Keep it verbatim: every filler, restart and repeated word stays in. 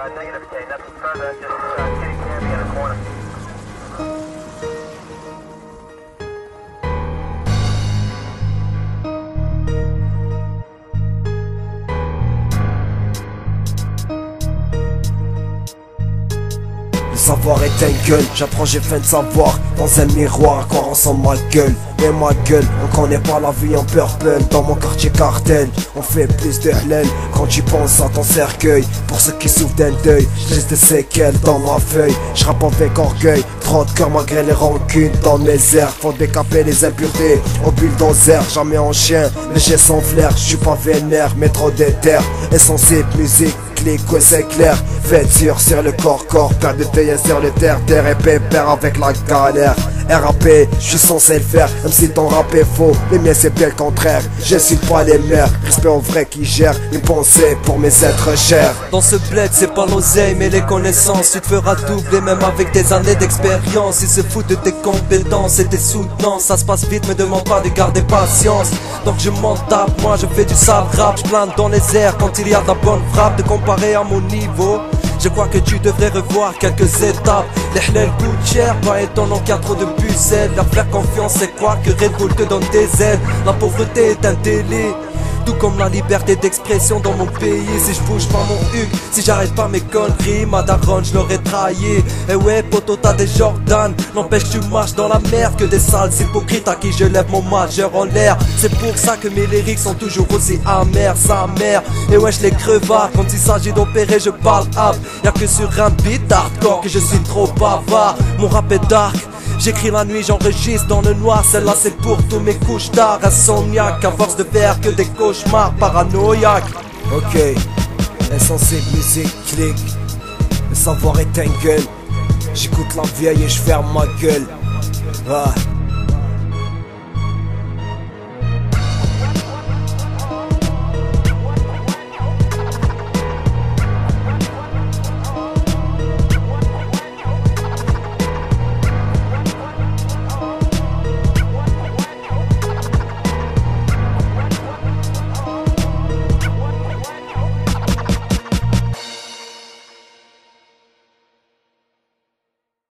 negative, K, nothing further, just uh, kitty candy in the corner. Le savoir est un gueule, j'apprends j'ai faim de savoir. Dans un miroir, à quoi ressemble ma gueule. Mais ma gueule, on connaît pas la vie en purple. Dans mon quartier cartel, on fait plus de halal. Quand tu penses à ton cercueil, pour ceux qui souffrent d'un deuil, je laisse des séquelles dans ma feuille. Je rappe avec orgueil, trop de cœur malgré les rancunes. Dans mes airs, faut décaper les impuretés. Au bulldozer, jamais en chien, mais j'ai son flair. Je suis pas vénère, mais trop déter. Essentiel musique, clic, ouais c'est clair. Faites sur sur le corps, corps, père de payer sur le terre, terre et pépère avec la galère. R A P, je suis censé le faire, même si ton rap est faux, les miens c'est bien le contraire. J'insulte pas les mères, respect aux vrais qui gèrent, une pensée pour mes êtres chers. Dans ce bled c'est pas l'oseille mais les connaissances. Tu te feras doubler même avec des années d'expérience. Ils se foutent de tes compétences et tes soutenances. Ça se passe vite, me demande pas de garder patience. Donc je m'en tape, moi je fais du sale rap. Je plane dans les airs quand il y a de la bonne frappe. De comparer à mon niveau, je crois que tu devrais revoir quelques étapes. Les hlèles coûtent cher, pas étonnant qu'il y a trop de pucelles. La faire confiance c'est quoi que Red Bull te donne des ailes. La pauvreté est un délit, tout comme la liberté d'expression dans mon pays. Si je bouge pas mon huc, si j'arrête pas mes conneries, ma daronne je l'aurais trahi. Et ouais poto t'as des Jordan, n'empêche tu marches dans la merde que des sales hypocrites à qui je lève mon majeur en l'air. C'est pour ça que mes lyrics sont toujours aussi amers, sa mère. Et ouais je les crevard, quand il s'agit d'opérer je parle hap. Y'a que sur un beat hardcore que je suis trop bavard. Mon rap est dark, j'écris la nuit, j'enregistre dans le noir. Celle-là c'est pour tous mes couches tard. Insomniaque, à force de faire que des cauchemars paranoïaques. Ok, insensé, musique, clic. Le savoir est un gueule. J'écoute la vieille et je ferme ma gueule. Ah.